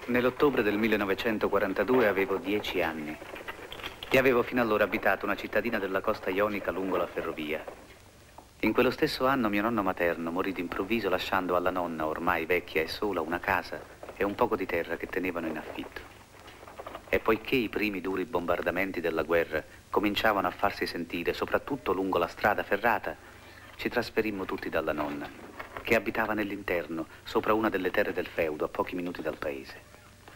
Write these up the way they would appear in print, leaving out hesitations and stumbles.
Nell'ottobre del 1942 avevo 10 anni e avevo fino allora abitato una cittadina della costa ionica lungo la ferrovia. In quello stesso anno mio nonno materno morì d'improvviso lasciando alla nonna, ormai vecchia e sola, una casa e un poco di terra che tenevano in affitto. E poiché i primi duri bombardamenti della guerra cominciavano a farsi sentire, soprattutto lungo la strada ferrata, ci trasferimmo tutti dalla nonna, che abitava nell'interno, sopra una delle terre del feudo, a pochi minuti dal paese.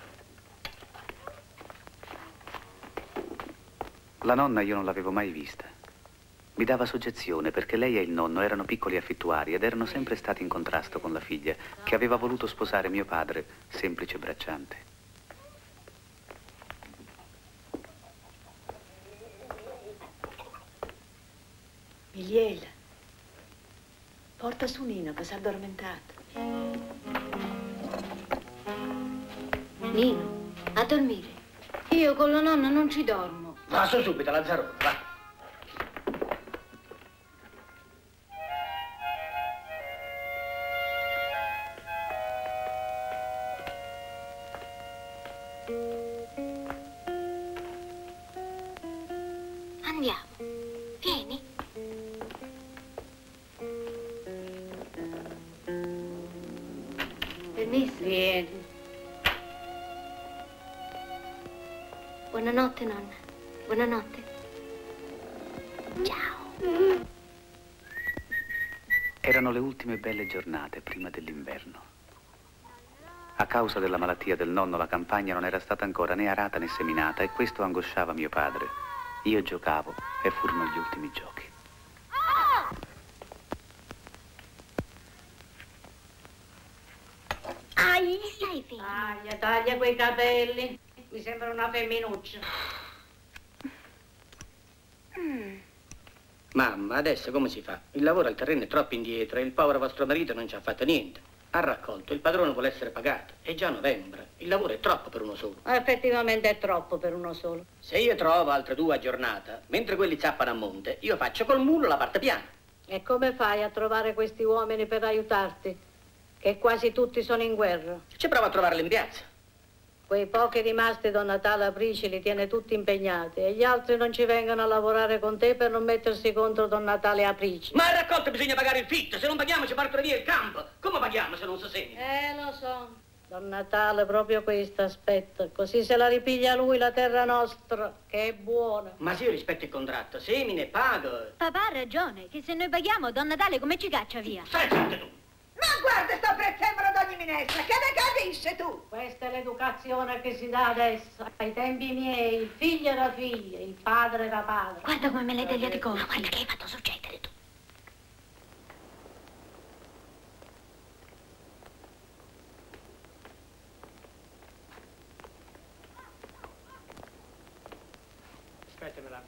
La nonna io non l'avevo mai vista. Mi dava soggezione perché lei e il nonno erano piccoli affittuari ed erano sempre stati in contrasto con la figlia, che aveva voluto sposare mio padre, semplice bracciante. Miliela, porta su Nino che si è addormentato. Nino, a dormire. Io con la nonna non ci dormo. Va su subito, Lazzaro, va. Andiamo. Vieni. Permesso? Vieni. Buonanotte, nonna. Buonanotte. Ciao. Erano le ultime belle giornate prima dell'inverno. A causa della malattia del nonno la campagna non era stata ancora né arata né seminata e questo angosciava mio padre. Io giocavo e furono gli ultimi giochi. Stai fermo. Taglia quei capelli. Mi sembra una femminuccia. Mamma, adesso come si fa? Il lavoro al terreno è troppo indietro e il povero vostro marito non ci ha fatto niente. Ha raccolto, il padrone vuole essere pagato. È già novembre, il lavoro è troppo per uno solo. Effettivamente è troppo per uno solo. Se io trovo altre 2 a giornata, mentre quelli zappano a monte, io faccio col mulo la parte piana. E come fai a trovare questi uomini per aiutarti? Che quasi tutti sono in guerra. Ci provo a trovarli in piazza. Quei pochi rimasti Don Natale Aprici li tiene tutti impegnati e gli altri non ci vengono a lavorare con te per non mettersi contro Don Natale Aprici. Ma al raccolto bisogna pagare il fitto, se non paghiamo ci partono via il campo. Come paghiamo se non si semina? Lo so. Don Natale proprio questo aspetta, così se la ripiglia lui la terra nostra, che è buona. Ma se io rispetto il contratto, semine, pago. Papà ha ragione, che se noi paghiamo Don Natale come ci caccia via? Stai zitto tu! Ma guarda, sto prezzemolo d'ogni minestra, che ne capisci tu? Questa è l'educazione che si dà adesso. Ai tempi miei il figlio era figlio, il padre era padre. Guarda come me l'hai tagliato i colpi. Guarda che hai fatto succedere tu. Aspettamela.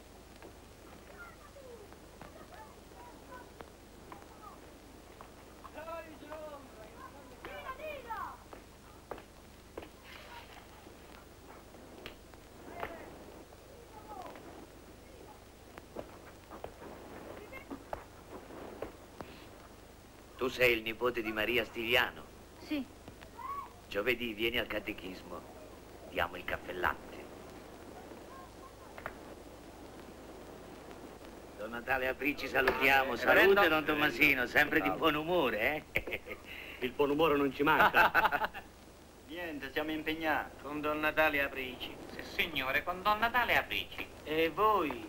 Tu sei il nipote di Maria Stigliano. Sì. Giovedì vieni al catechismo. Diamo il caffè latte. Don Natale Aprici salutiamo. Salute, Don Tommasino, sempre di buon umore, eh? Il buon umore non ci manca. Niente, siamo impegnati. Con Don Natale Aprici. Sì, signore, con Don Natale Aprici. E voi?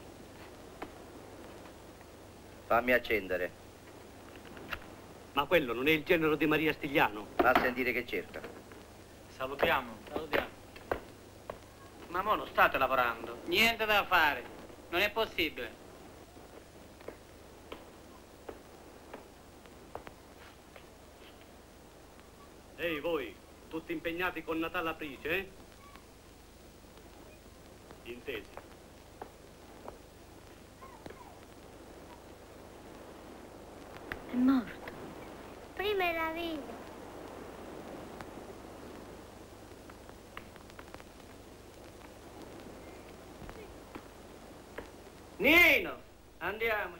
Fammi accendere. Ma quello non è il genero di Maria Stigliano. Fa sentire che cerca. Salutiamo. Ma mo non state lavorando. Niente da fare. Non è possibile. Ehi voi, tutti impegnati con Natale Aprici, eh? Intesi. È morto. Prima era vivo. Nino, andiamoci.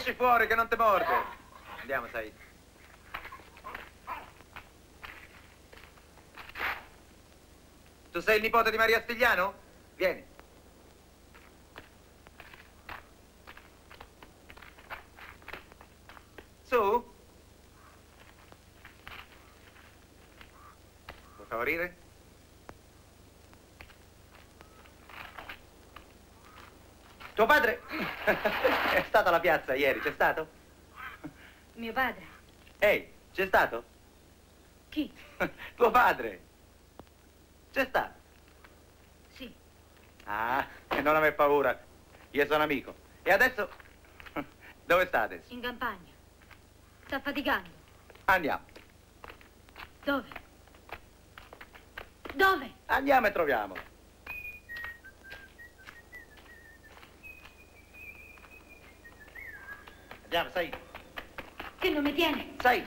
Esci fuori che non te morde. Andiamo, Said. Tu sei il nipote di Maria Stigliano? Vieni. Su? Vuoi favorire? Tuo padre è stato alla piazza ieri, c'è stato? Mio padre? Ehi, c'è stato? Chi? Tuo padre. C'è stato? Sì. Ah, e non aver paura. Io sono amico. E adesso? Dove sta adesso? In campagna. Sta faticando. Andiamo. Dove? Dove? Andiamo e troviamolo. Andiamo, Said. Che non mi tiene? Said.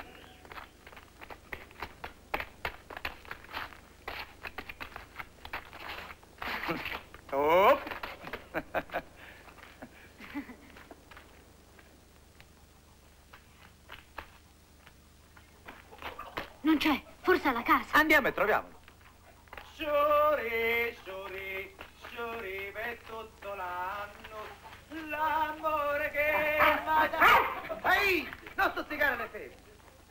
Oh. Non c'è, forse alla casa. Andiamo e troviamolo. Sciori per tutto l'anno, l'amore che vada. Ehi, non stuzzicare le feste.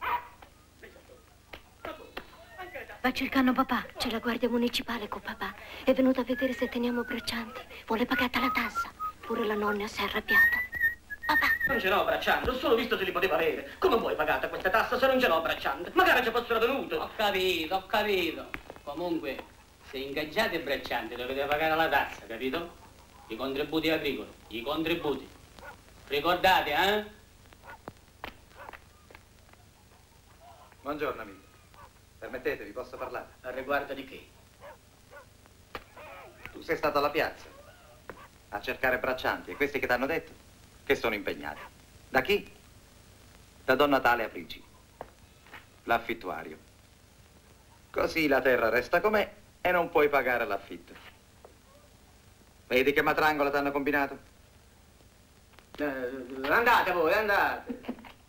Va cercando papà. C'è la guardia municipale con papà. È venuta a vedere se teniamo braccianti. Vuole pagata la tassa. Pure la nonna si è arrabbiata. Papà. Non ce l'ho bracciante, ho solo visto se li poteva avere. Come vuoi pagata questa tassa se non ce l'ho bracciante? Magari ci fossero venuto. Ho capito. Comunque, se ingaggiate braccianti dovete pagare la tassa, capito? I contributi agricoli, i contributi. Ricordate, eh? Buongiorno, amico. Permettete, vi posso parlare? A riguardo di che? Tu sei stato alla piazza a cercare braccianti e questi che ti hanno detto che sono impegnati. Da chi? Da Don Natale Aprici, l'affittuario. Così la terra resta com'è e non puoi pagare l'affitto. Vedi che matrangola ti hanno combinato? Andate voi, andate.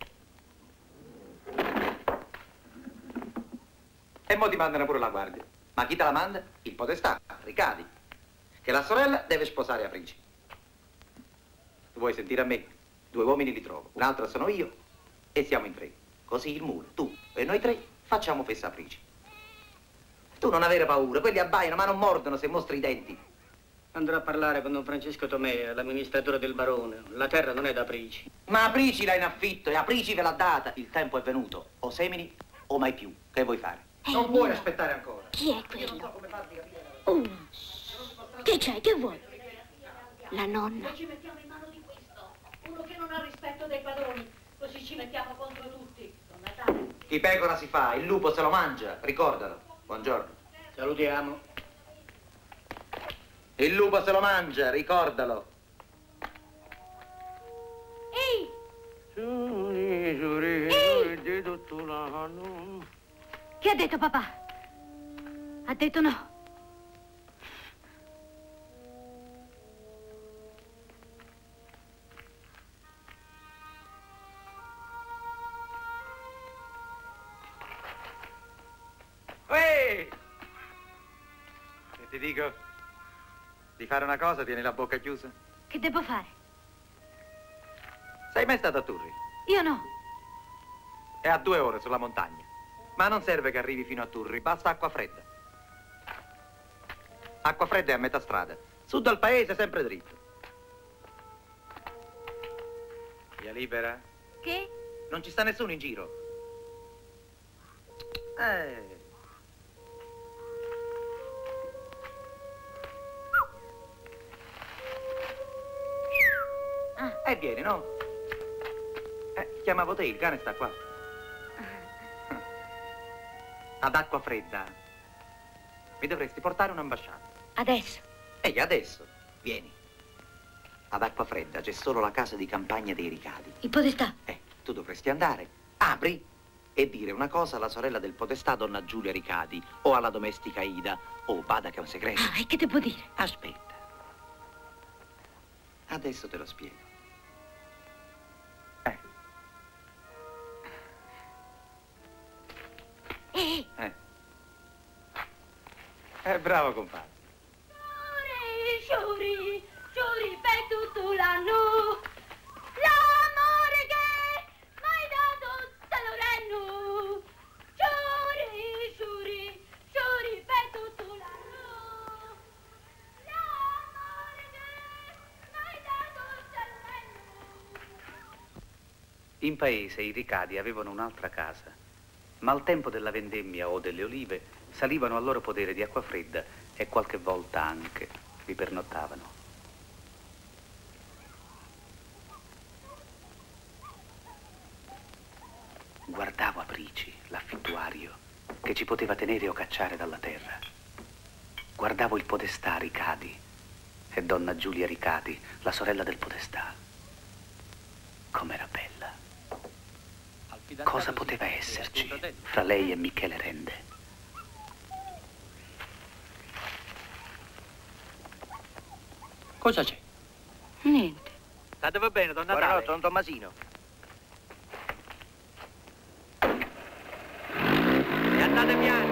E mo ti mandano pure la guardia. Ma chi te la manda? Il podestà, Ricadi. Che la sorella deve sposare Aprici. Tu vuoi sentire a me? 2 uomini li trovo, un altro sono io e siamo in 3. Così il muro, tu e noi 3 facciamo festa Aprici. Tu non avere paura, quelli abbaiano ma non mordono se mostri i denti. Andrò a parlare con Don Francesco Tomea, l'amministratore del barone. La terra non è da Aprici. Ma Aprici l'ha in affitto e Aprici ve l'ha data. Il tempo è venuto. O semini o mai più. Che vuoi fare? Non puoi aspettare ancora. Chi è quello? Che c'è? Che vuoi? La nonna. Ci mettiamo in mano di questo. Uno che non ha rispetto dei padroni. Così ci mettiamo contro tutti. Don Natale. Chi pecora si fa, il lupo se lo mangia. Ricordalo. Buongiorno. Salutiamo. Il lupo se lo mangia, ricordalo. Ehi! Che ha detto papà? Ha detto no. Ehi! Se ti dico di fare una cosa, tieni la bocca chiusa. Che devo fare? Sei mai stato a Turri? Io no. È a 2 ore sulla montagna. Ma non serve che arrivi fino a Turri, basta acqua fredda. Acqua fredda è a metà strada. Su dal paese sempre dritto. Via libera? Che? Non ci sta nessuno in giro. E vieni, no? Chiamavo te, il cane sta qua. Ad acqua fredda. Mi dovresti portare un'ambasciata. Adesso? Ehi, adesso. Vieni. Ad acqua fredda c'è solo la casa di campagna dei Ricadi. Il podestà? Tu dovresti andare. Apri e dire una cosa alla sorella del podestà, donna Giulia Ricadi, o alla domestica Ida, o bada che è un segreto. Ah, e che devo dire? Aspetta. Adesso te lo spiego. Bravo, compare. Sciuri, per tutto l'anno. L'amore che m'hai dato te lo rendo. Sciuri, per tutto l'anno. L'amore che m'hai dato te lo rendo. In paese i Ricadi avevano un'altra casa, ma al tempo della vendemmia o delle olive salivano al loro podere di acqua fredda e qualche volta anche vi pernottavano. Guardavo Aprici, l'affittuario, che ci poteva tenere o cacciare dalla terra. Guardavo il podestà Ricadi e donna Giulia Ricadi, la sorella del podestà. Com'era bella. Cosa poteva esserci fra lei e Michele Rende? Cosa c'è? Niente. Statevi bene, don Natale. Buonanotte, don Tommasino. E andate piani.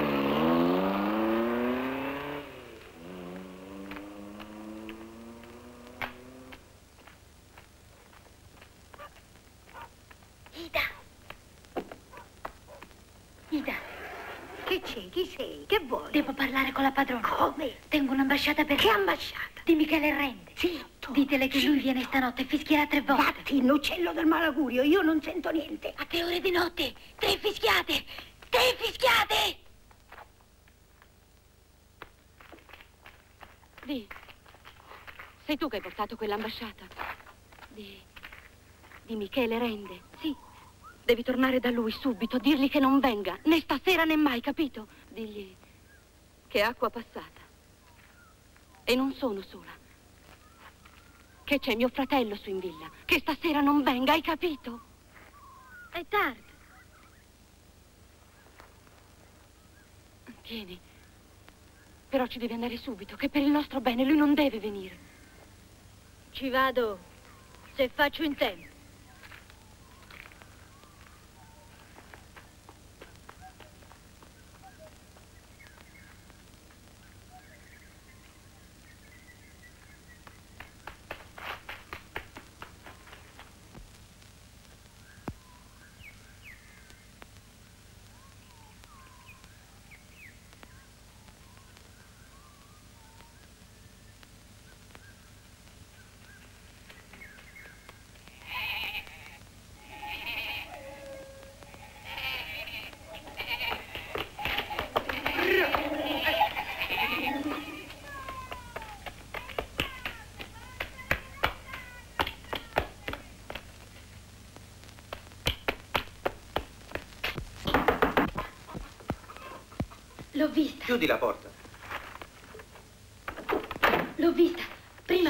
Ida, che c'è? Chi sei? Che vuoi? Devo parlare con la padrona. Come? Tengo un'ambasciata per... Che ambasciata? Di Michele Rende. Zitto. Ditele che lui viene stanotte e fischierà 3 volte. Vatti, uccello del malaugurio, io non sento niente. A 3 ore di notte, 3 fischiate! 3 fischiate! Di, sei tu che hai portato quell'ambasciata? Di Michele Rende? Sì. Devi tornare da lui subito, dirgli che non venga, né stasera né mai, capito? Digli che è acqua passata. E non sono sola. Che c'è mio fratello su in villa, che stasera non venga, hai capito? È tardi. Vieni. Però ci devi andare subito, che per il nostro bene lui non deve venire. Ci vado, se faccio in tempo. L'ho vista. Chiudi la porta. L'ho vista. Prima.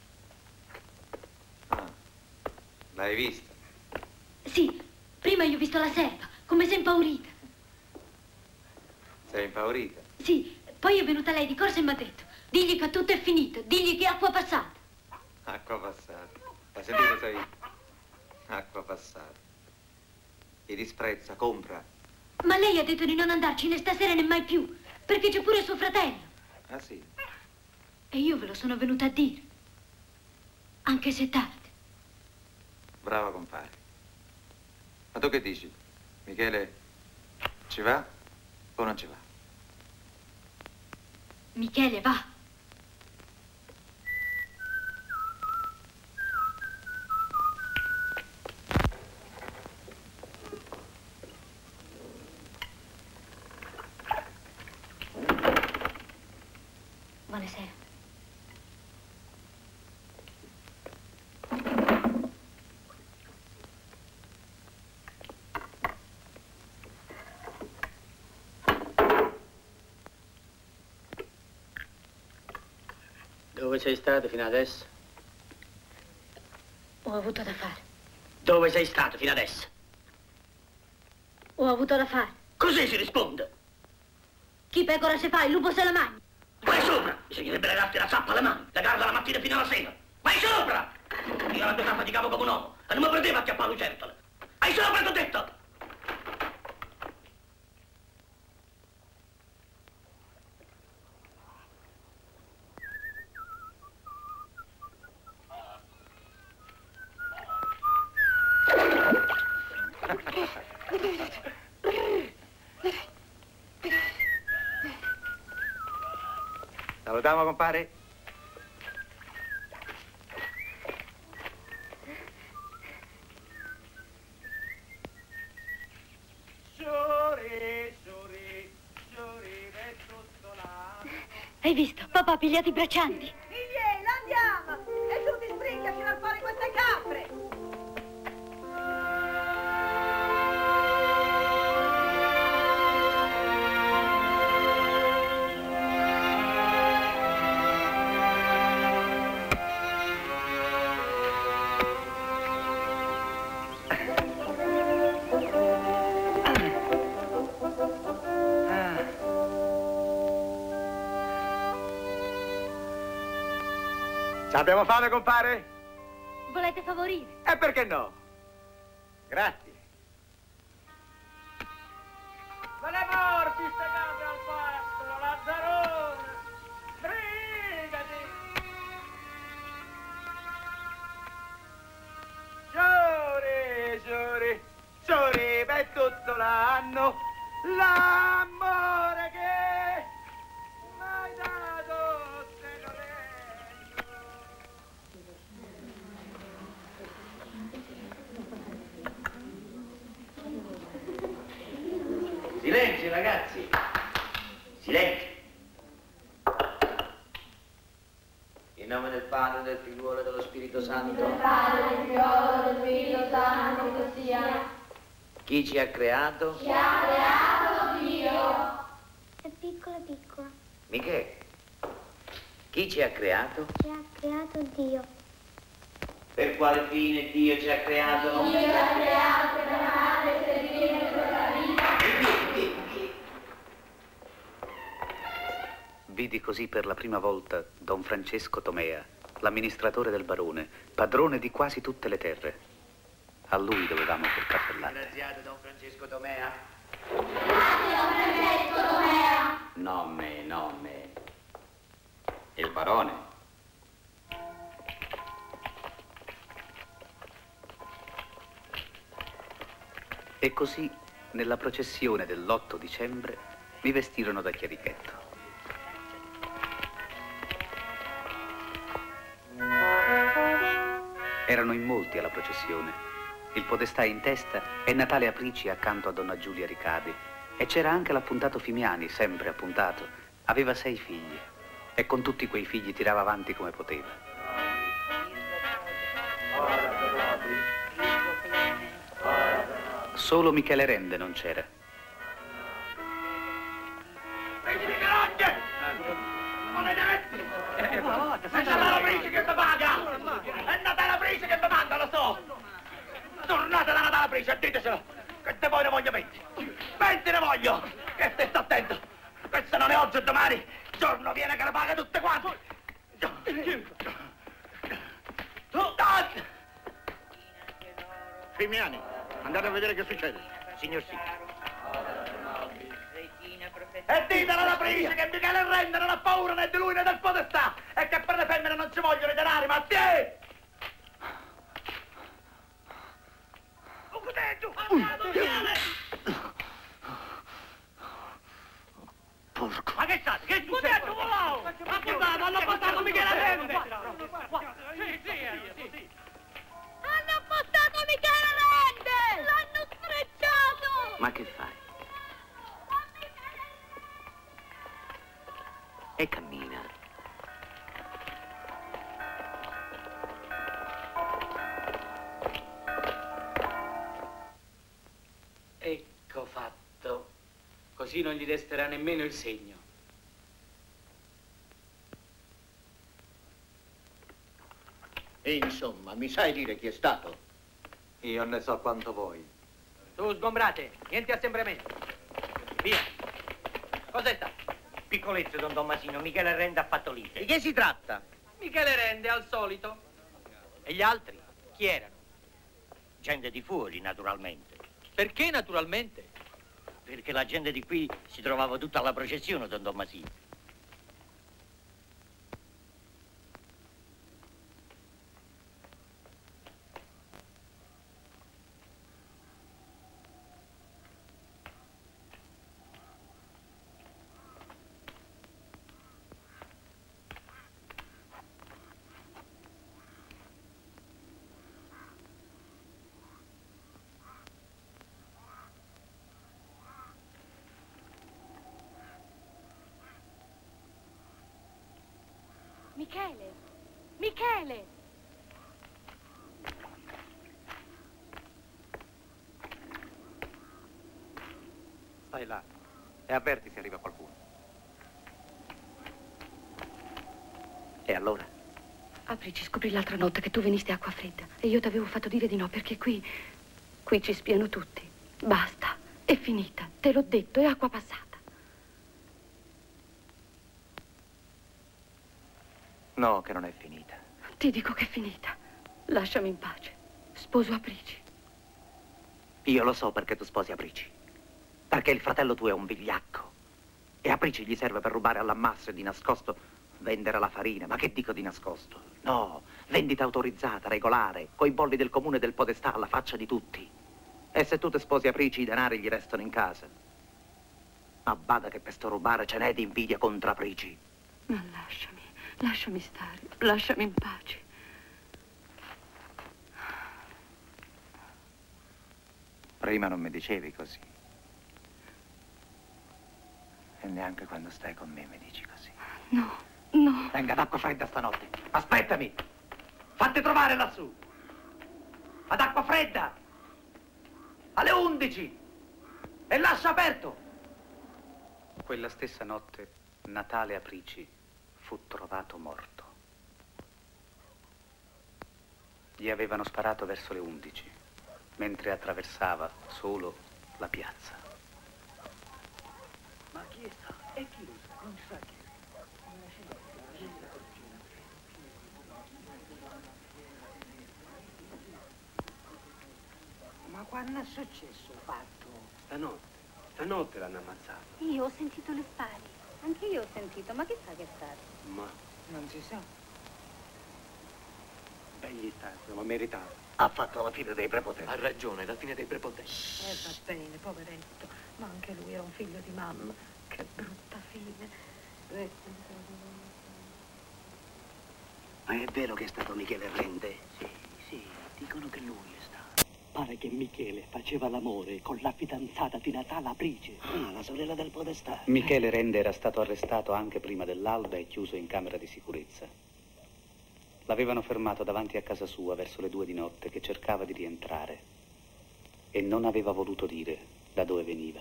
Ah, l'hai vista? Sì, prima io ho visto la serva, come se impaurita. Sei impaurita? Sì, poi è venuta lei di corsa e mi ha detto, digli che tutto è finito, digli che è acqua passata. Acqua passata. Hai sentito, sei? Acqua passata. Ti disprezza, compra. Ma lei ha detto di non andarci né stasera né mai più, perché c'è pure suo fratello. Ah, sì? E io ve lo sono venuta a dire, anche se tardi. Brava, compare. Ma tu che dici? Michele ci va o non ci va? Michele, va. Buonasera. Dove sei stato fino adesso? Ho avuto da fare. Dove sei stato fino adesso? Ho avuto da fare. Così si risponde. Chi pecora se fa, il lupo se la mangia. Vai sopra! Bisognerebbe legarti la zappa alle mani, legarla la mattina fino alla sera. Vai sopra! Io la metà faticavo come un uomo e non mi prendeva a chiappare lucertole. Vai sopra, t'ho detto! Salutiamo, compare. Hai visto? Papà ha pigliato i braccianti. Migliela, andiamo! E tu ti sbrighi fino a fare queste capre! Abbiamo fame, compare? Volete favorire? E perché no? Grazie. Ma le morti ste capre al pasto, Lazzarone! Brigati! Giuri, per tutto l'anno, l'amore che m'hai dato se non è. Silenzio, ragazzi. Silenzio. In nome del Padre, del Figliuolo e dello Spirito Santo. Del Padre, del Figlio, del Spirito Santo, che sia. Chi ci ha creato? Ci ha creato Dio. È piccola piccola. Michele. Chi ci ha creato? Ci ha creato Dio. Per quale fine Dio ci ha creato? Dio ci ha creato per amare e servire questa vita. Vidi così per la prima volta Don Francesco Tomea, l'amministratore del barone, padrone di quasi tutte le terre. A lui dovevamo quel caffè latte. Graziato Don Francesco Tomea. Grazie, Don Francesco Tomea. Nome. Il barone. E così, nella processione dell'8 dicembre, mi vestirono da chierichetto. Erano in molti alla processione. Il podestà in testa e Natale Aprici accanto a donna Giulia Ricadi. E c'era anche l'appuntato Fimiani, sempre appuntato. Aveva 6 figli e con tutti quei figli tirava avanti come poteva. Solo Michele Rende non c'era. È Natale Aprici che mi paga! È Natale Aprici che mi manda, lo so! Tornate da Natale Aprici e ditecelo! Che te voi ne voglio 20! 20 ne voglio! Che te sta attento! Questo non è oggi e domani! Il giorno viene che le paga tutte quante! Fimiani, andate a vedere che succede. Signor sì. E ditelo alla Aprici che Michele Rende non ha paura né di lui né del podestà! E che per le femmine non ci vogliono i denari, ma te! Porco. Ma che state? Che succede? Hanno portato Michele Rende! Hanno portato Michele Rende! L'hanno sfrecciato! Ma che fai? E cammina. Ecco fatto. Così non gli resterà nemmeno il segno. E insomma, mi sai dire chi è stato? Io ne so quanto vuoi. Tu sgombrate, niente assembramento. Via. Cos'è stato? Piccolezzo, don Tommasino, Michele Rende ha fatto lite. Di che si tratta? Michele Rende, al solito. E gli altri? Chi erano? Gente di fuori, naturalmente. Perché naturalmente? Perché la gente di qui si trovava tutta alla processione, don Tommasino. Michele! Michele! Stai là e avverti se arriva qualcuno. E allora? Aprici, scoprì l'altra notte che tu venisti a Acqua Fredda e io ti avevo fatto dire di no perché qui ci spiano tutti. Basta, è finita, te l'ho detto, è acqua passata. No, che non è finita. Ti dico che è finita. Lasciami in pace. Sposo Aprici. Io lo so perché tu sposi Aprici. Perché il fratello tuo è un vigliacco. E Aprici gli serve per rubare all'ammasso e di nascosto vendere la farina. Ma che dico di nascosto? No, vendita autorizzata, regolare, coi bolli del comune e del podestà alla faccia di tutti. E se tu ti sposi Aprici, i denari gli restano in casa. Ma bada che per sto rubare ce n'è di invidia contro Aprici. Ma lasciami stare, lasciami in pace. Prima non mi dicevi così. E neanche quando stai con me mi dici così. No, no. Venga ad Acqua Fredda stanotte. Aspettami. Fatti trovare lassù. Ad Acqua Fredda. Alle 11. E lascia aperto. Quella stessa notte, Natale Aprici fu trovato morto. Gli avevano sparato verso le 11, mentre attraversava solo la piazza. Ma chi è stato? E chi lo sa? Non si sa chi è. Ma quando è successo il fatto? Stanotte l'hanno ammazzato. Io ho sentito le spari. Anche io ho sentito, ma chissà che è stato. Ma Non si sa. begli stato, ma meritato. Ha fatto la fine dei prepotenti. Ha ragione, la fine dei prepotenti. Va bene, poveretto. Ma anche lui era un figlio di mamma. Che brutta fine. Ma è vero che è stato Michele Rende? Sì, dicono che lui è stato. Pare che Michele faceva l'amore con la fidanzata di Natale Aprici. Ah, la sorella del podestà. Michele Rende era stato arrestato anche prima dell'alba e chiuso in camera di sicurezza. L'avevano fermato davanti a casa sua verso le 2 di notte che cercava di rientrare e non aveva voluto dire da dove veniva.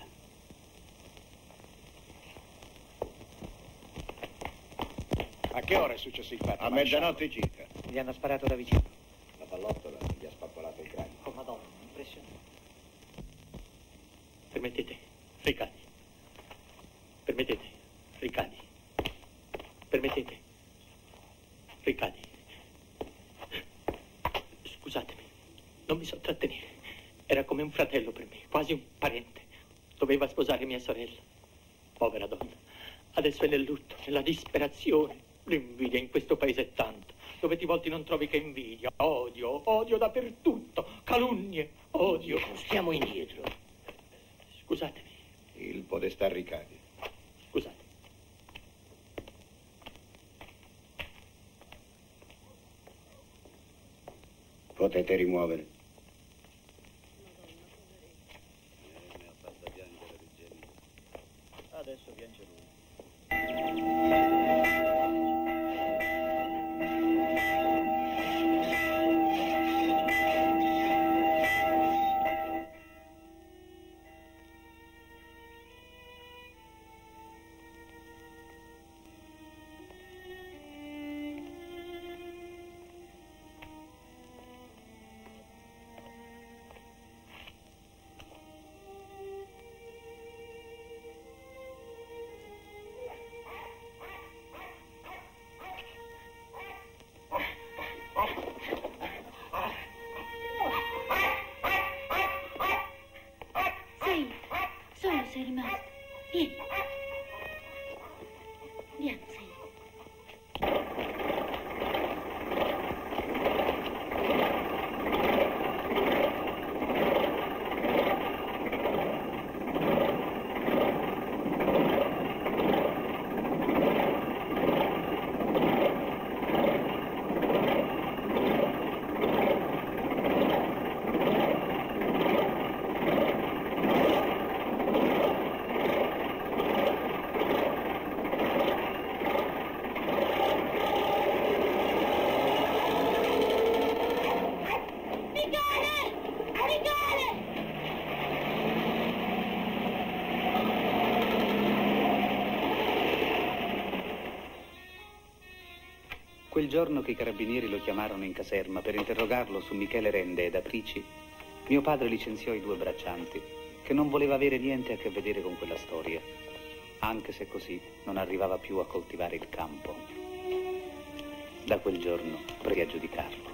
A che ora è successo il fatto? A mezzanotte circa. Gli hanno sparato da vicino. La pallottola gli ha spappolato il cranio. Oh, madonna, impressionante. Permettete, Riccardi. Permettete, Riccardi. Permettete, Riccardi. Scusatemi, non mi so trattenere. Era come un fratello per me, quasi un parente. Doveva sposare mia sorella. Povera donna. Adesso è nel lutto, nella disperazione. L'invidia in questo paese è tanta. Dove ti volti non trovi che invidia, odio dappertutto, calunnie, odio. Stiamo indietro. Scusatemi. Il podestà ricade. Scusate. Potete rimuovere. Adesso piange lui. quel giorno che i carabinieri lo chiamarono in caserma per interrogarlo su Michele Rende ed Aprici, mio padre licenziò i 2 braccianti, che non voleva avere niente a che vedere con quella storia, anche se così non arrivava più a coltivare il campo. Da quel giorno presi a giudicarlo.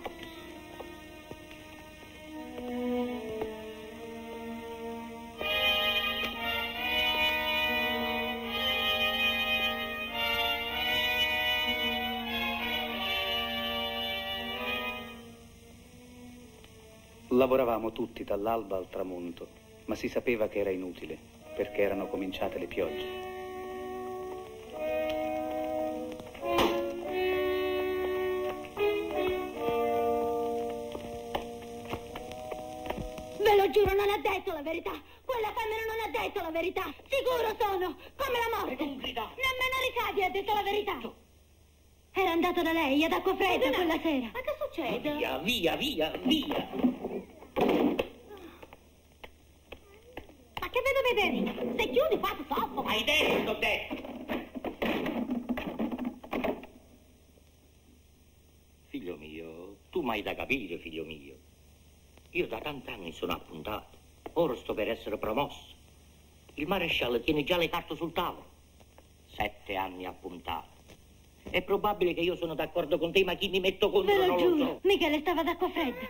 Lavoravamo tutti dall'alba al tramonto, ma si sapeva che era inutile, perché erano cominciate le piogge. Ve lo giuro, non ha detto la verità. Quella femmina non ha detto la verità. Sicuro sono, come la morte. Nemmeno Riccardi ha detto la verità. Era andato da lei ad Acquafredda quella sera. Ma che succede? Via, via, via, via. Ma che vedo vedere? Se chiudi fate troppo. Hai detto te. Figlio mio, tu m'hai da capire, figlio mio. Io da tanti anni sono appuntato. Ora sto per essere promosso. Il maresciallo tiene già le carte sul tavolo. 7 anni appuntato. È probabile che io sono d'accordo con te, ma chi mi metto contro Ve lo non giuro, lo so. Michele stava ad Acquafredda.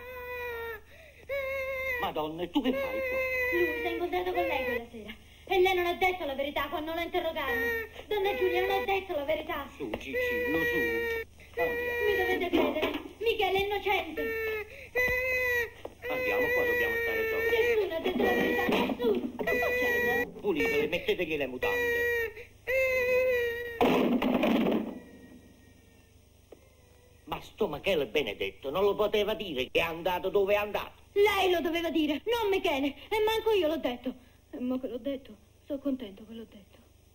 Madonna, e tu che fai qua? Lui si è incontrato con lei quella sera. E lei non ha detto la verità quando lo interrogavano. Donna Giulia non ha detto la verità. Su, Cicillo, su. Andiamo. Mi dovete credere. Michele è innocente. Andiamo, qua dobbiamo stare soli. Nessuno ha detto la verità, nessuno. Che succede? Pulitele, mettetegli le mutande. Ma sto Michele Benedetto non lo poteva dire che è andato dove è andato. Lei lo doveva dire, non Michele. E manco io l'ho detto. E mo che l'ho detto, sono contento che l'ho detto.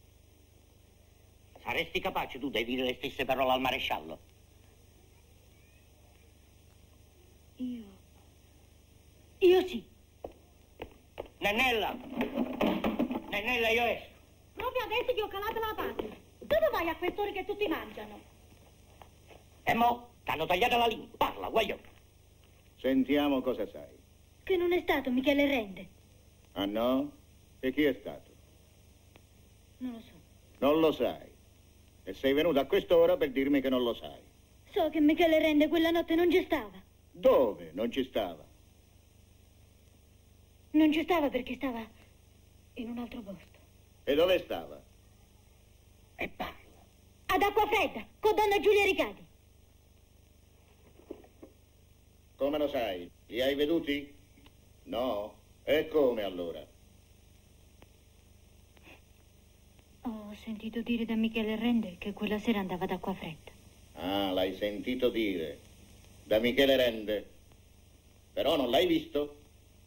Saresti capace tu di dire le stesse parole al maresciallo? Io sì. Nannella! Nannella, io esco. Proprio adesso che ho calato la pasta. Dove vai a quest'ora che tutti mangiano? E mo, t'hanno tagliata la lingua. Parla, guagliò. Sentiamo cosa sai. Che non è stato Michele Rende. Ah no? E chi è stato? Non lo so. Non lo sai. E sei venuto a quest'ora per dirmi che non lo sai. So che Michele Rende quella notte non ci stava. Dove non ci stava? Non ci stava perché stava in un altro posto. E dove stava? E parla. Ad Acquafredda, con donna Giulia Riccardi. Come lo sai? Li hai veduti? No? E come allora? Ho sentito dire da Michele Rende che quella sera andava ad Acquafredda. Ah, l'hai sentito dire. Da Michele Rende. Però non l'hai visto?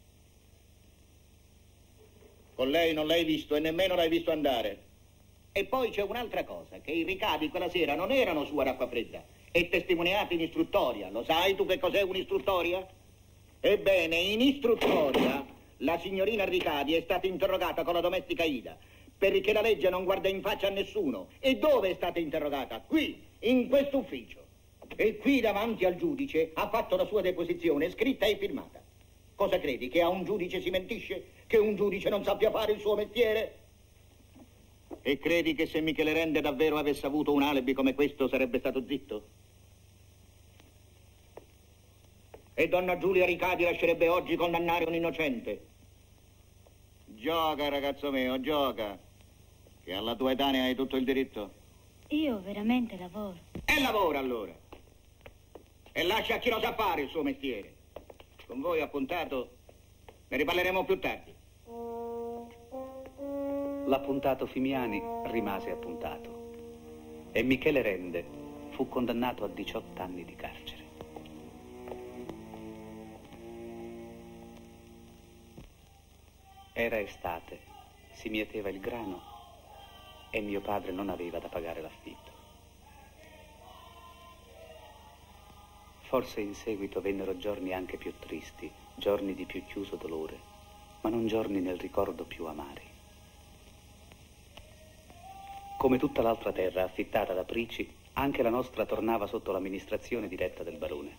Con lei non l'hai visto e nemmeno l'hai visto andare. E poi c'è un'altra cosa, che i Riccardi quella sera non erano su ad Acquafredda e testimoniati in istruttoria. Lo sai tu che cos'è un'istruttoria? Ebbene, in istruttoria la signorina Riccardi è stata interrogata con la domestica Ida, perché la legge non guarda in faccia a nessuno. E dove è stata interrogata? Qui, in questo ufficio. E qui davanti al giudice ha fatto la sua deposizione scritta e firmata. Cosa credi? Che a un giudice si mentisce? Che un giudice non sappia fare il suo mestiere? E credi che se Michele Rende davvero avesse avuto un alibi come questo sarebbe stato zitto? E donna Giulia Riccardi lascerebbe oggi condannare un innocente? Gioca, ragazzo mio, gioca. Che alla tua età ne hai tutto il diritto. Io veramente lavoro. E lavora allora. E lascia a chi lo sa fare il suo mestiere. Con voi appuntato, ne riparleremo più tardi. L'appuntato Fimiani rimase appuntato e Michele Rende fu condannato a 18 anni di carcere. Era estate, si mieteva il grano e mio padre non aveva da pagare l'affitto. Forse in seguito vennero giorni anche più tristi, giorni di più chiuso dolore, ma non giorni nel ricordo più amari. Come tutta l'altra terra affittata da Prici, Anche la nostra tornava sotto l'amministrazione diretta del barone.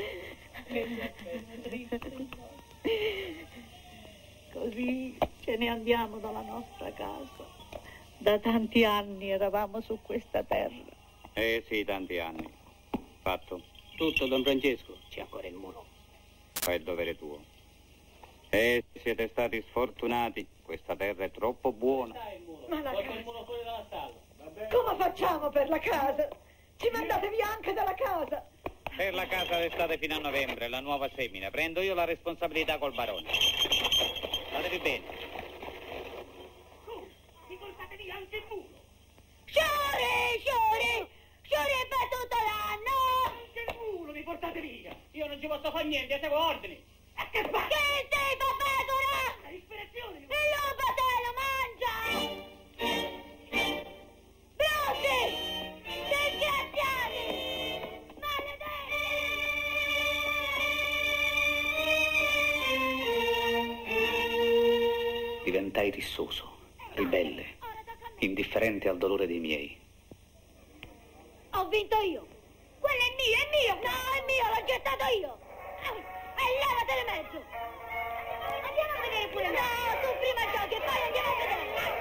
Così ce ne andiamo dalla nostra casa. Da tanti anni eravamo su questa terra. Sì, tanti anni. Fatto. Tutto, Don Francesco. C'è ancora il muro. Fa il dovere tuo. Siete stati sfortunati. Questa terra è troppo buona. Ma la casa... Come facciamo per la casa? Ci mandate via anche dalla casa. Per la casa restate fino a novembre, la nuova semina. Prendo io la responsabilità col barone. Fatevi bene. Mi portate via anche il muro. Sciore è battuto l'anno. Anche il muro mi portate via. Io non ci posso fare niente, seguo ordini. E che fai? Che sei, papatura? La disperazione. Il lupo te lo mangia. Brutti! Disgraziati! Diventai rissoso, ribelle, indifferente al dolore dei miei. Ho vinto io. Quello è mio. No, è mio, l'ho gettato io. E levatele mezzo. Andiamo a vedere pure me. No, tu prima giochi e poi andiamo a vedere.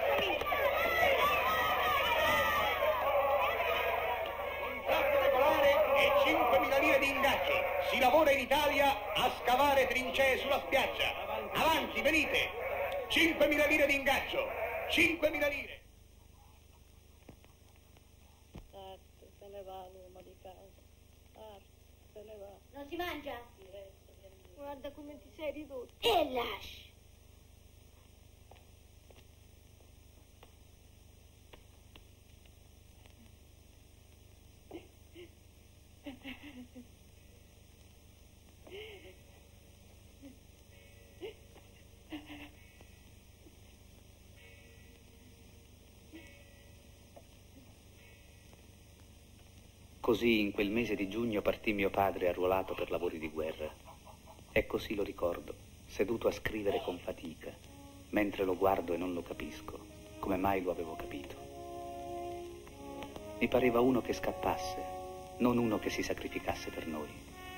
Contratto regolare e 5.000 lire di ingaggio. Si lavora in Italia a scavare trincee sulla spiaggia. Avanti, venite. 5.000 lire di ingaggio. 5.000 lire. Se ne va l'uomo di casa. Se ne va. Non si mangia? Guarda come ti sei ridotto. E lasci. Così in quel mese di giugno partì mio padre arruolato per lavori di guerra. E così lo ricordo, seduto a scrivere con fatica, mentre lo guardo e non lo capisco, come mai lo avevo capito. Mi pareva uno che scappasse, non uno che si sacrificasse per noi.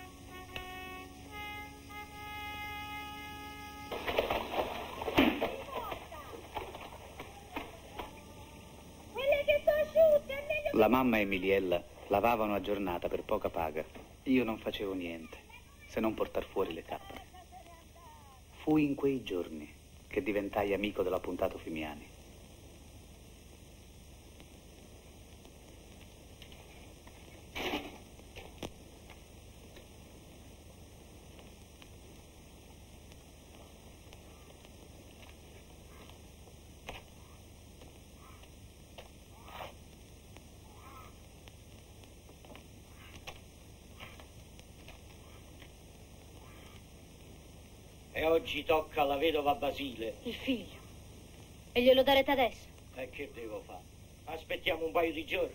La mamma e Emiliella lavavano a giornata per poca paga. Io non facevo niente, se non portar fuori le cappe. Fu in quei giorni che diventai amico dell'appuntato Fimiani. E oggi tocca alla vedova Basile. Il figlio. E glielo darete adesso? E che devo fare? Aspettiamo un paio di giorni.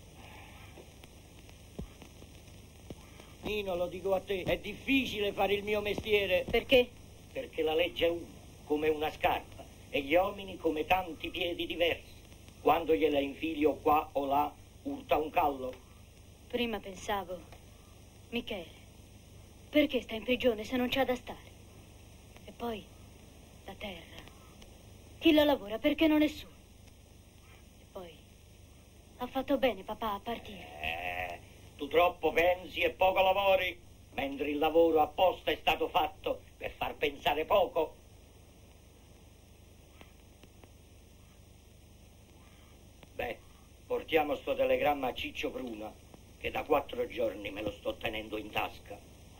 Nino, lo dico a te, è difficile fare il mio mestiere. Perché? Perché la legge è una, come una scarpa, e gli uomini come tanti piedi diversi. Quando gliela infilio qua o là, urta un callo. Prima pensavo, Michele, perché sta in prigione se non c'ha da stare? E poi, la terra. Chi la lavora perché non è sua? E poi, ha fatto bene papà a partire. Tu troppo pensi e poco lavori, mentre il lavoro apposta è stato fatto per far pensare poco. Beh, portiamo sto telegramma a Ciccio Bruna, che da 4 giorni me lo sto tenendo in tasca.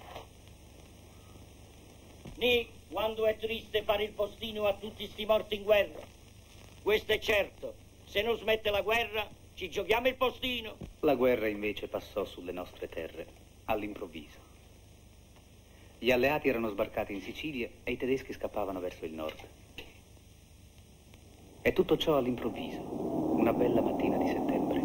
Ni, quando è triste fare il postino a tutti sti morti in guerra. Questo è certo, se non smette la guerra, ci giochiamo il postino. La guerra invece passò sulle nostre terre, all'improvviso. Gli alleati erano sbarcati in Sicilia e i tedeschi scappavano verso il nord. E tutto ciò all'improvviso, una bella mattina di settembre.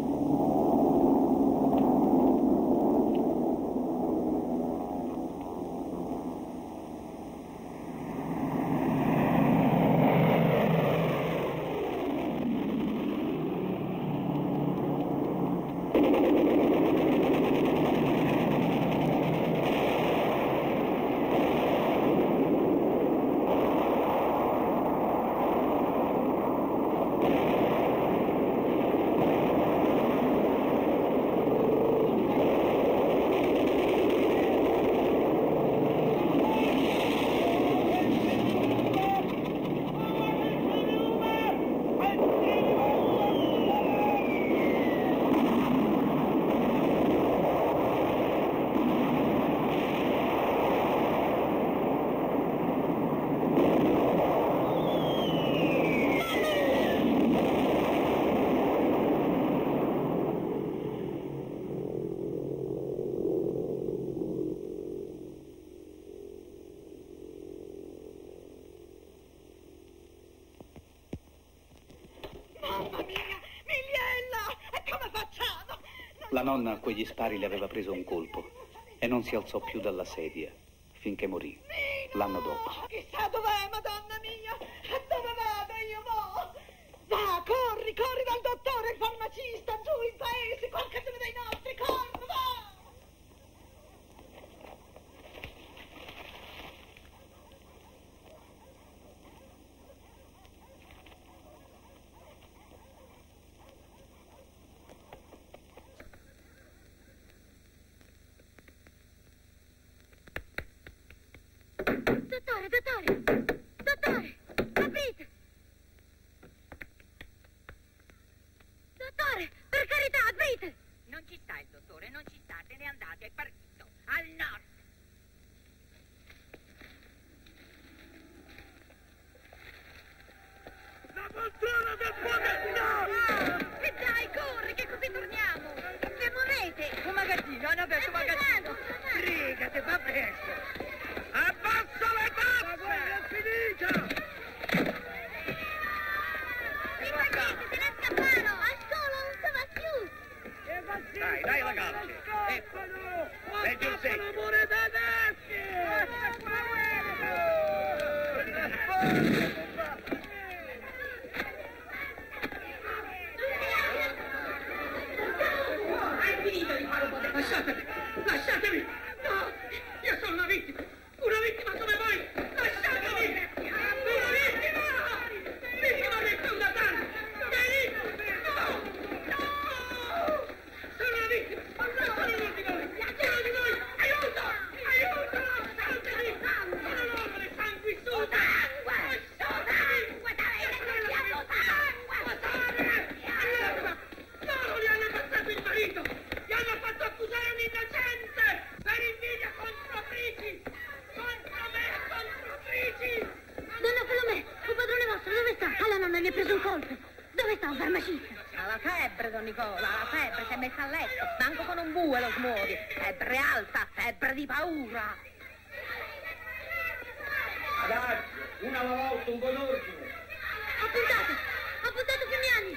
La nonna a quegli spari le aveva preso un colpo e non si alzò più dalla sedia finché morì l'anno dopo. Chissà dov'è, madonna mia! A dove vado io mo? Va, corri, corri dal dottore, il farmacista, giù in paese, qualcuno dei nostri, corri, va! Dottore, dottore! Dottore! Aprite! Dottore, per carità, aprite! Non ci sta il dottore, non ci sta, te ne andate, è partito. Al nord! La poltrona del podestà! E dai, corri, che così torniamo! Che muovete? Un magazzino, hanno aperto un magazzino! Brigate, va presto! Abbassa le tappe! La guerra è finita! Rimanete, se ne scappano! Al solo non si va più! Dai, dai la calce! Leggi il segno! L'amore È finito di fare un po' di... Lasciatemi! Lasciatemi! No! Io sono una vittima! Una vittima come voi! Lasciatemi! Una vittima! Vittima del San Natale! Benissimo! No! No! Sono una vittima! Sono uno di voi! Sono di voi! Aiuto! Aiuto! Lasciatemi! Sono l'opere sanguisute! Lasciatemi! Loro gli hanno passato il marito! Gli hanno fatto accusare un innocente! Per invidia contro Frici! Contro me e contro Frici! Donna Filomè, il padrone vostro dove sta? Alla nonna mi ha preso un colpo. Dove sta un farmacista? Ha la febbre, don Nicola, la febbre, si è messa a letto. Manco con un bue lo smuovi. Febbre alta, febbre di paura. Adagio, una alla volta, un buon ordine. Appuntate! Appuntate Fimiani!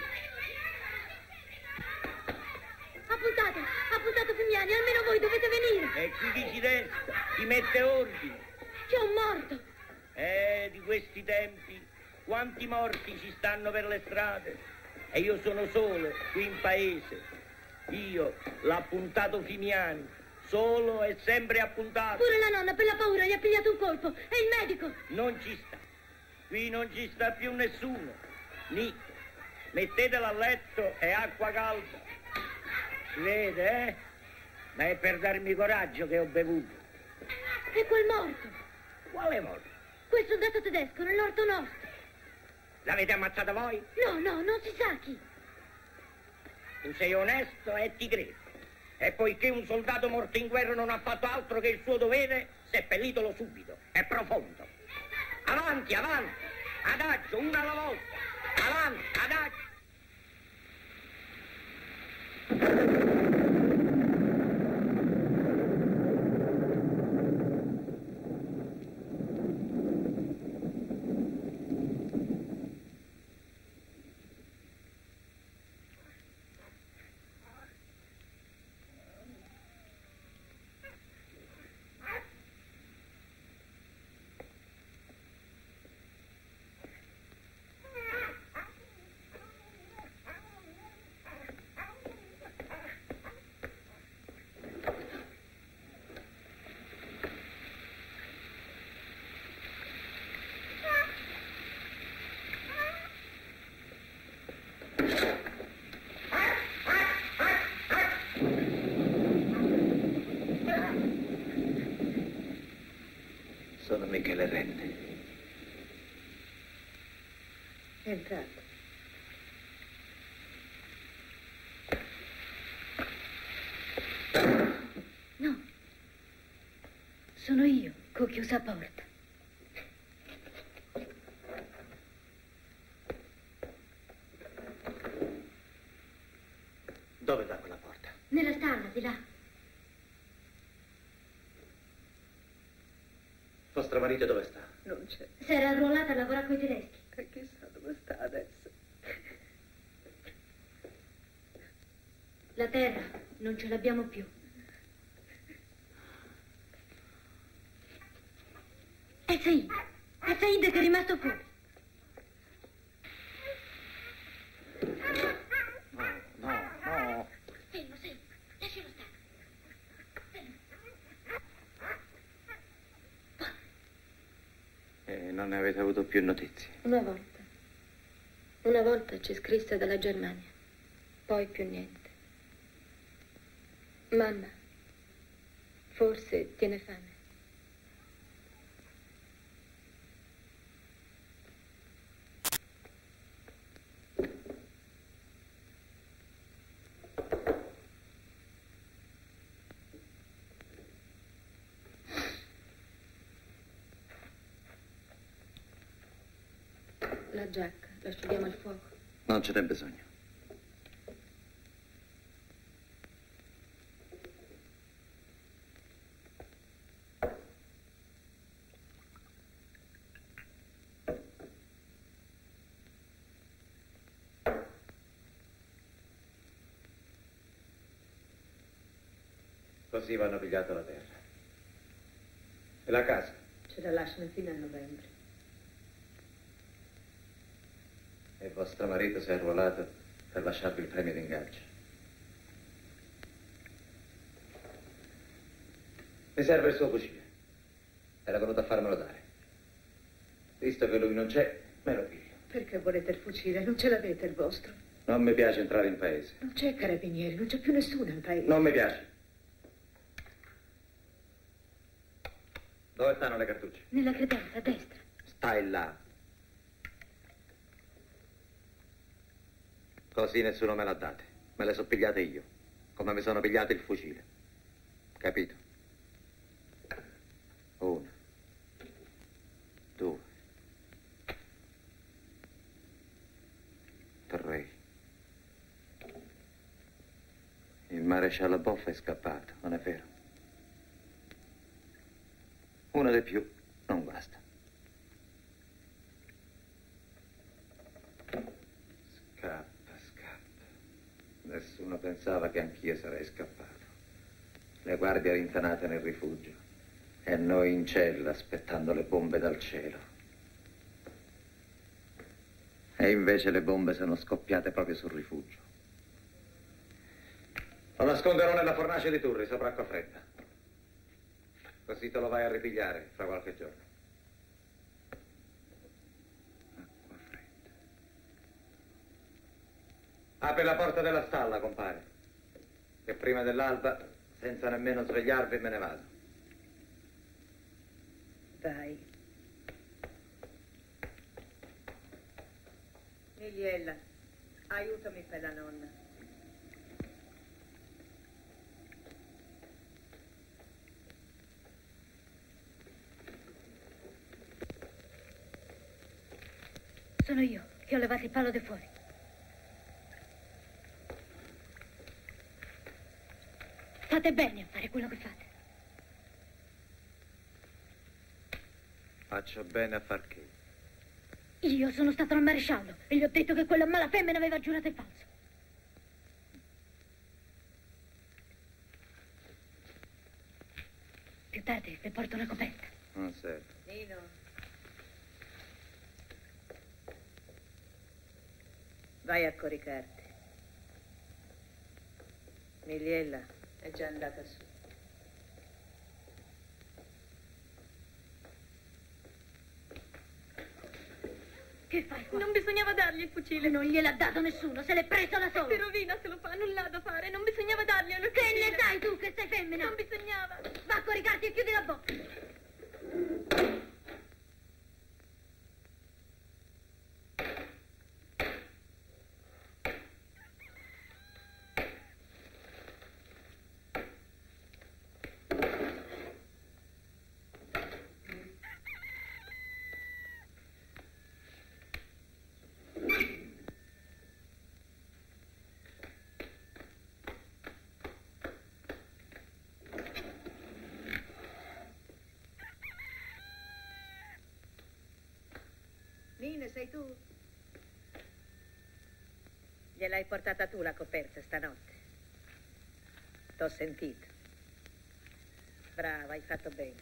Appuntate! Appuntate Fimiani, almeno voi dovete venire! E qui chi ci resta? Chi mette ordine? C'è un morto! Di questi tempi, quanti morti ci stanno per le strade? E io sono solo qui in paese. Io, l'appuntato Fimiani, solo e sempre appuntato. Pure la nonna per la paura gli ha pigliato un colpo. E il medico? Non ci sta. Qui non ci sta più nessuno. Nico, mettetela a letto e acqua calda. Si vede, eh? Ma è per darmi coraggio che ho bevuto. E quel morto? Quale morto? Quel soldato tedesco nell'orto nostro. L'avete ammazzata voi? No, no, non si sa chi. Tu sei onesto e ti credo. E poiché un soldato morto in guerra non ha fatto altro che il suo dovere, seppellitelo subito. È profondo. Avanti, avanti. Adagio, una alla volta. Avanti, adagio. Sono Michele Rende. Entrate. No. Sono io, con chiusa porta. Dove da quella porta? Nella stalla, di là. Vostro marito dove sta? Non c'è. Si era arruolata a lavorare coi tedeschi. E chissà dove sta adesso. La terra Non ce l'abbiamo più. È Said che è rimasto fuori. No. Fermo, lascialo stare. Non ne avete avuto più notizie? Una volta ci scrisse dalla Germania, poi più niente. Mamma, forse tiene fame. La giacca, la asciughiamo al fuoco. Non ce n'è bisogno. Così vanno pigliato la terra. E la casa? Ce la lasciano fino a novembre. E vostro marito si è arruolato per lasciarvi il premio d'ingaggio. Mi serve il suo fucile. Era venuto a farmelo dare. Visto che lui non c'è, me lo piglio. Perché volete il fucile? Non ce l'avete il vostro? Non mi piace entrare in paese. Non c'è carabinieri, non c'è più nessuno in paese. Non mi piace. Dove stanno le cartucce? Nella credenza, a destra. Stai là. Così nessuno me l'ha date. Me le so pigliate io, come mi sono pigliate il fucile. Capito? 1, 2, 3. Il maresciallo Boff è scappato, non è vero? Uno di più non basta. Scappa. Nessuno pensava che anch'io sarei scappato. Le guardie rintanate nel rifugio e noi in cella aspettando le bombe dal cielo. E invece le bombe sono scoppiate proprio sul rifugio. Lo nasconderò nella fornace di Turri, sopra acqua fredda. Così te lo vai a ripigliare fra qualche giorno. Acqua fredda. Apri la porta della stalla, compare. Che prima dell'alba, senza nemmeno svegliarvi, me ne vado. Vai. Miliella, aiutami per la nonna. Sono io che ho levato il palo di fuori. Fate bene a fare quello che fate. Faccio bene a far che? Io sono stato al maresciallo e gli ho detto che quella mala femmina aveva giurato il falso. Più tardi vi porto una coperta. Non serve. Nino. Vai a coricarti. Miliella è già andata su. Che fai qua? Non bisognava dargli il fucile. Non gliel'ha dato nessuno, se l'è preso da solo. Si rovina se lo fa, non l'ha da fare. Non bisognava dargli il fucile. Che ne sai tu che sei femmina? Non bisognava. Va a coricarti e chiudi la bocca. Nino, sei tu? Gliel'hai portata tu la coperta stanotte? T'ho sentito. Brava, hai fatto bene.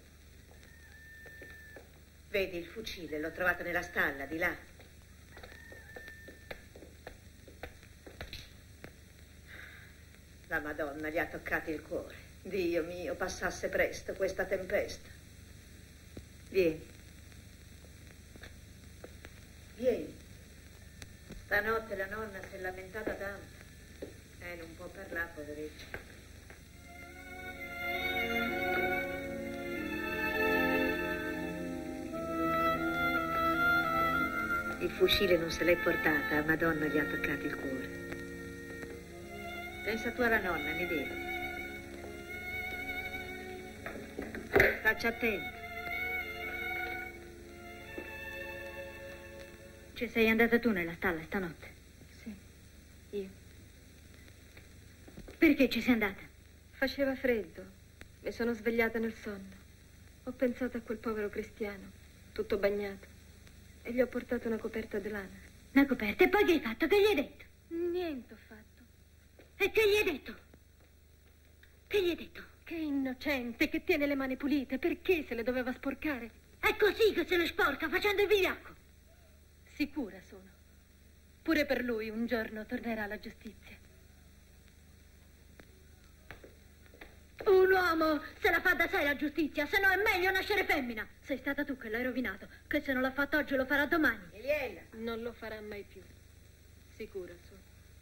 Vedi il fucile, l'ho trovato nella stalla, di là. La Madonna gli ha toccato il cuore. Dio mio, passasse presto questa tempesta. Vieni. Vieni. Stanotte la nonna si è lamentata tanto. Non può parlare, poveretto. Il fucile non se l'è portata, a Madonna gli ha toccato il cuore. Pensa tu alla nonna, mi dico. Faccia attento. Ci sei andata tu nella stalla stanotte? Sì, io. Perché ci sei andata? Faceva freddo. Mi sono svegliata nel sonno. Ho pensato a quel povero cristiano, tutto bagnato. E gli ho portato una coperta di lana. Una coperta? E poi che hai fatto? Che gli hai detto? Niente ho fatto. E che gli hai detto? Che gli hai detto? Che innocente, che tiene le mani pulite. Perché se le doveva sporcare? È così che se le sporca, facendo il vigliacco. Sicura sono. Pure per lui un giorno tornerà la giustizia. Un uomo se la fa da sé la giustizia, se no è meglio nascere femmina. Sei stata tu che l'hai rovinato, che se non l'ha fatto oggi lo farà domani. Eliella. Non lo farà mai più. Sicura sono.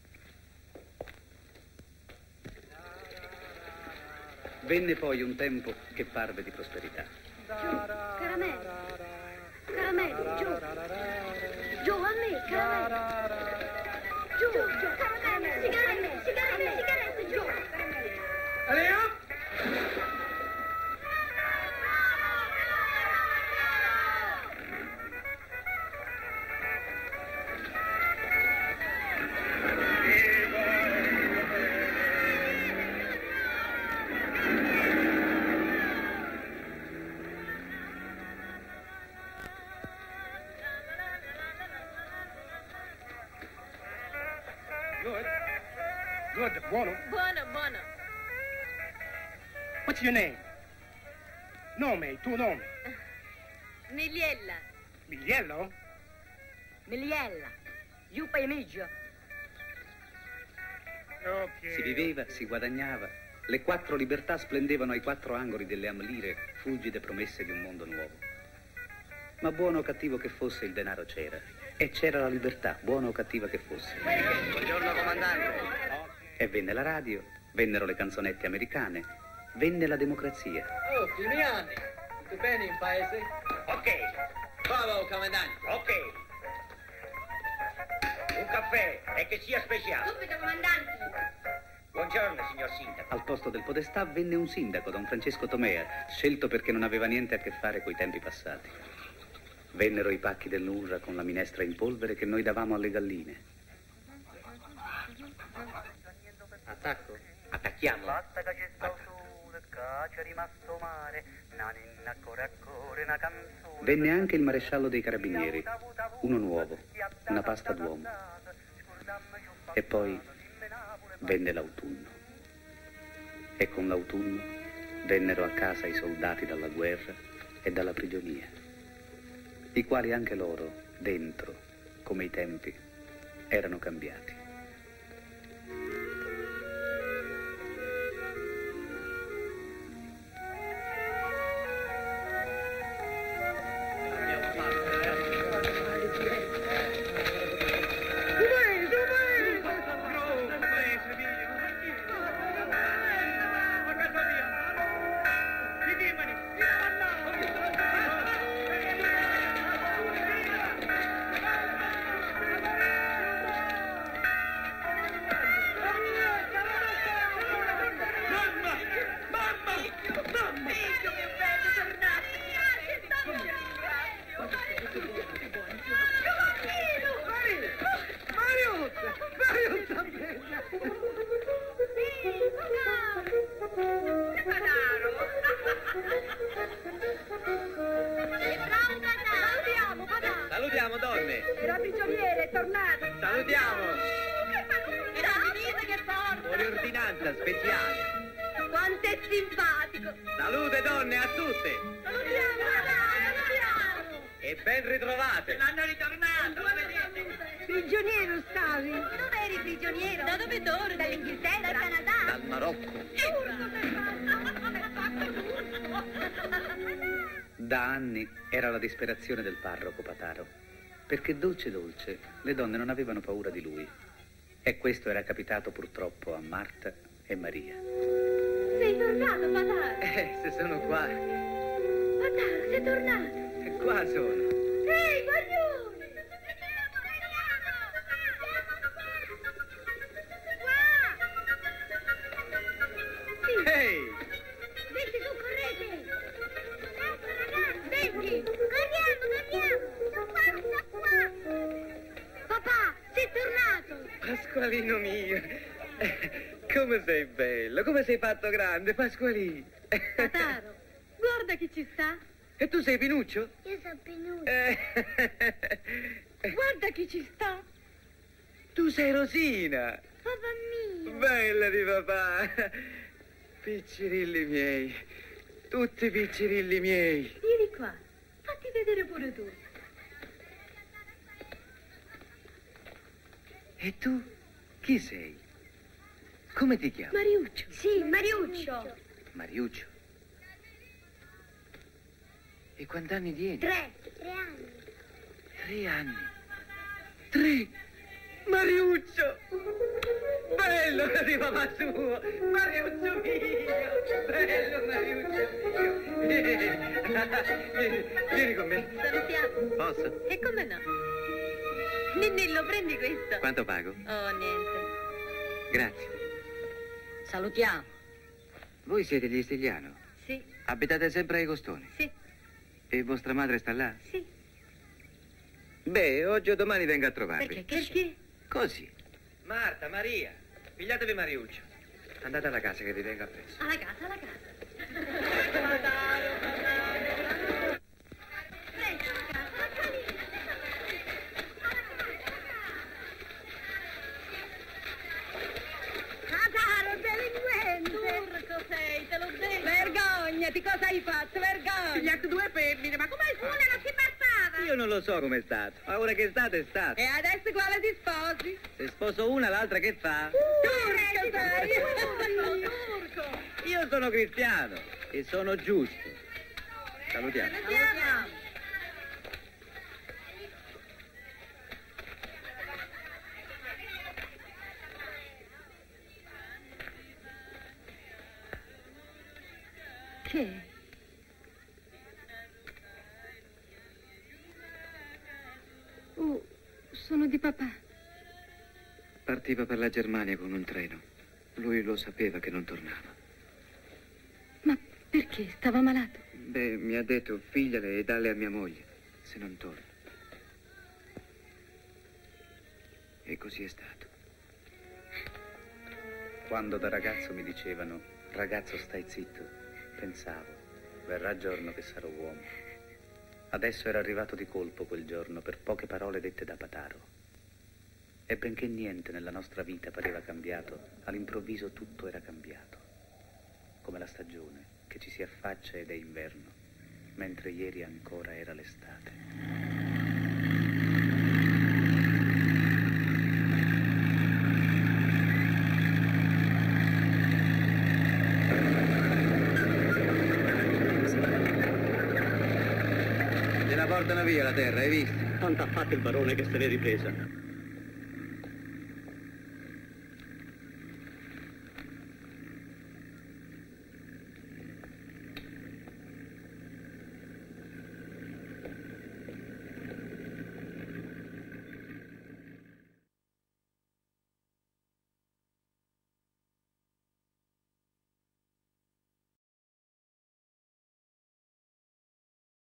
Venne poi un tempo che parve di prosperità. Giù, caramelli. Caramelli, giù. Giù, a me, caramelli. Giù, giù, caramelli, sigarette, sigarette, sigarette, giù. Aleo? Good, buono. Buono, buono. What's your name? Nome, tuo nome. Miliella. Migliello? Miliella. Giupa e Miggio. Si viveva, si guadagnava. Le 4 libertà splendevano ai 4 angoli delle amlire, fulgide promesse di un mondo nuovo. Ma buono o cattivo che fosse, il denaro c'era. E c'era la libertà, buona o cattiva che fosse. Buongiorno, comandante. E venne la radio, vennero le canzonette americane, venne la democrazia. Oh, primi anni. Tutto bene in paese? Ok. Bravo, comandante. Ok. Un caffè e che sia speciale. Subito, comandante. Buongiorno, signor sindaco. Al posto del podestà venne un sindaco, don Francesco Tomea, scelto perché non aveva niente a che fare coi tempi passati. Vennero i pacchi dell'Unrwa con la minestra in polvere che noi davamo alle galline. Attacco? Attacchiamo? Basta che c'è sto sole, che c'è rimasto mare, una ninna corre una canzone. Venne anche il maresciallo dei carabinieri, uno nuovo, una pasta d'uomo. E poi venne l'autunno. E con l'autunno vennero a casa i soldati dalla guerra e dalla prigionia, i quali anche loro, dentro, come i tempi, erano cambiati. Salutiamo, donne. Era prigioniere, è tornato. Salutiamo. Era finita che torna. Fuori ordinanza speciale. simpatico. Salute donne a tutte. Salutiamo. E ben ritrovate. L'hanno ritornato, lo vedete? Prigioniero stavi? Dove eri prigioniero? Da dove torni? Dall'Inghilterra? Dal Canada? Dal Marocco. Da anni era la disperazione del parroco Pataro, perché dolce dolce le donne non avevano paura di lui. E questo era capitato purtroppo a Marta e Maria. Sei tornato, Pataro? Se sono qua. Pataro, sei tornato? Qua sono. Ehi, guaglione! Ehi! Venti, su, correte! Venti! Corriamo! Papà, sei tornato! Pasqualino mio. Come sei bello, come sei fatto grande, Pasqualino. Pataro, guarda chi ci sta. E tu sei Pinuccio? Io sono Pinuccio. Guarda chi ci sta. Tu sei Rosina. Papà mio. Bella di papà. Piccirilli miei. Tutti piccirilli miei. Vieni qua, fatti vedere pure tu. E tu? Chi sei? Come ti chiami? Mariuccio. Sì, Mariuccio. Mariuccio. E quanti anni tieni? 3 anni. 3 anni. 3. Mariuccio. Bello di papà suo. Mariuccio mio. Bello Mariuccio mio. Vieni con me. Salutiamo. Posso? E come no? Ninnillo, prendi questo. Quanto pago? Oh, niente. Grazie. Salutiamo. Voi siete gli Stigliano? Sì. Abitate sempre ai Costoni? Sì. E vostra madre sta là? Sì. Beh, oggi o domani vengo a trovarvi. Perché? Così. Marta, Maria, pigliatevi Mariuccio. Andate alla casa che vi vengo appresso. Alla casa, alla casa. Pataro, delinquente. Turco sei, te l'ho detto. Vergognati, cosa hai fatto? Vergogna! Pigliate 2 femmine, ma com'è? Una non si bastava. Io non lo so com'è stato. Ma ora che è stato, è stato. E adesso quale ti sposi? Se sposo una, l'altra che fa? Turco sei! Turco. Io sono cristiano e sono giusto. Salutiamo. Salutiamo. Che? Oh, sono di papà. Partiva per la Germania con un treno. Lui lo sapeva che non tornava. Ma perché? Stava malato? Beh, mi ha detto figliale e dalle a mia moglie, se non torna. E così è stato. Quando da ragazzo mi dicevano, ragazzo stai zitto, pensavo, verrà il giorno che sarò uomo. Adesso era arrivato di colpo quel giorno per poche parole dette da Pataro. E benché niente nella nostra vita pareva cambiato, all'improvviso tutto era cambiato. Come la stagione che ci si affaccia ed è inverno, mentre ieri ancora era l'estate. Portano via la terra, hai visto? Tanto ha fatto il barone che se l'è ripresa.